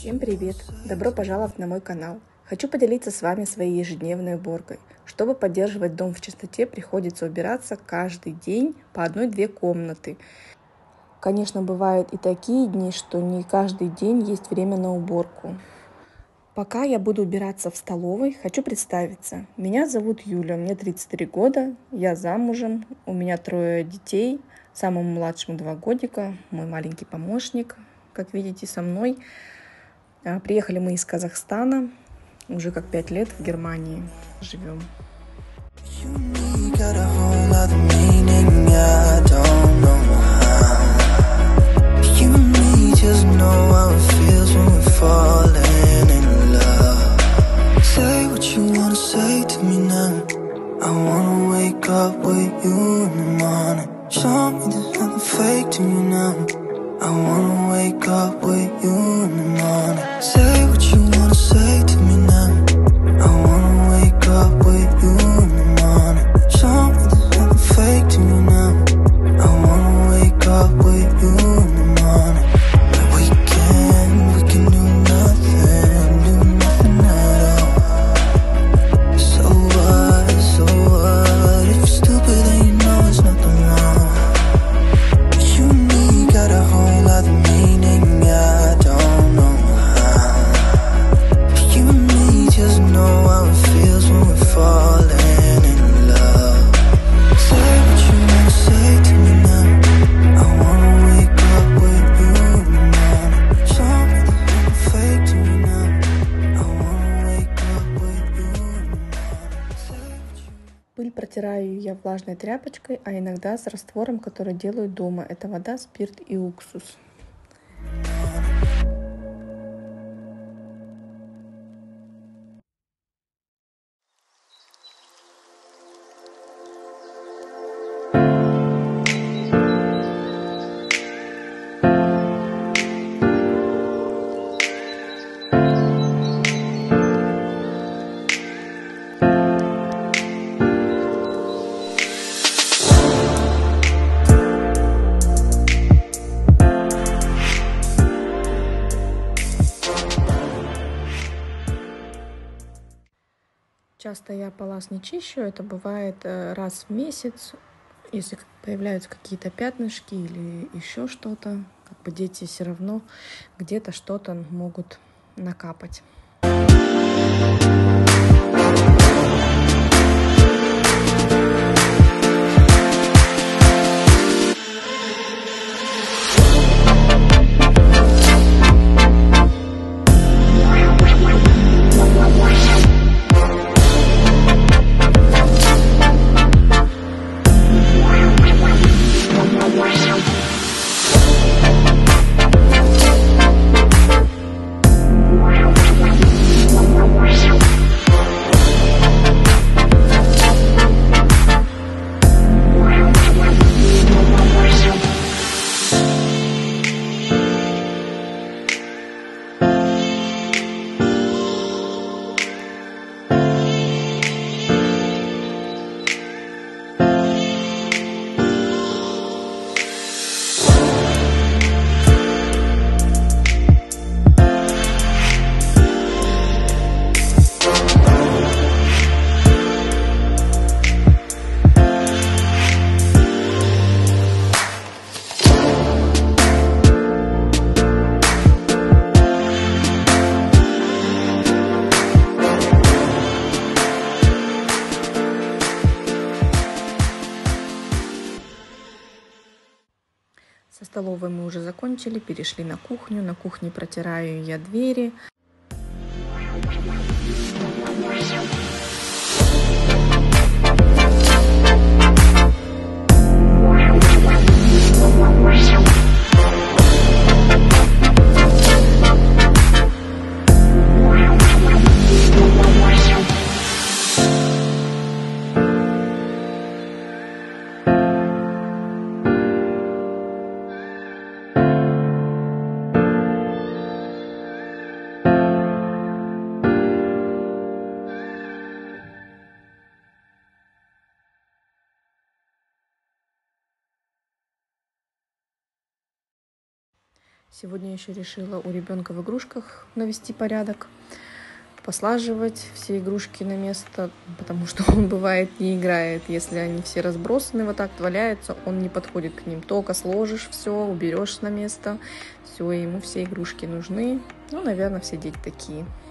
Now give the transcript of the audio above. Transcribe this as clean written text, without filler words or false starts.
Всем привет! Добро пожаловать на мой канал. Хочу поделиться с вами своей ежедневной уборкой. Чтобы поддерживать дом в чистоте, приходится убираться каждый день по 1-2 комнаты. Конечно, бывают и такие дни, что не каждый день есть время на уборку. Пока я буду убираться в столовой, хочу представиться. Меня зовут Юля, мне 33 года, я замужем, у меня 3 детей, самому младшему 2 годика, мой маленький помощник, как видите, со мной. Приехали мы из Казахстана, уже как 5 лет в Германии живем. I wanna wake up with you in the morning. Say what you wanna say to me now. I wanna wake up with you in the morning. Show me there's nothing fake to me now. I wanna wake up with you in the morning. Like we can do nothing at all. So what, if you're stupid then you know it's nothing wrong. You and me got a whole other meaning, I don't know how. You and me just know how it feels when we're falling in love. Say what you wanna say to me now. I wanna wake up with you in the morning. Show me there's nothing fake to me now. I wanna wake up with you in the morning. Say what you... Пыль протираю я влажной тряпочкой, а иногда с раствором, который делаю дома. Это вода, спирт и уксус. Часто я палас не чищу, это бывает раз в месяц, если появляются какие-то пятнышки или еще что-то, как бы дети все равно где-то что-то могут накапать. Со столовой мы уже закончили, перешли на кухню. На кухне протираю я двери. Сегодня еще решила у ребенка в игрушках навести порядок, послаживать все игрушки на место, потому что он бывает не играет, если они все разбросаны, вот так валяются, он не подходит к ним. Только сложишь все, уберешь на место, все, ему все игрушки нужны. Ну, наверное, все дети такие.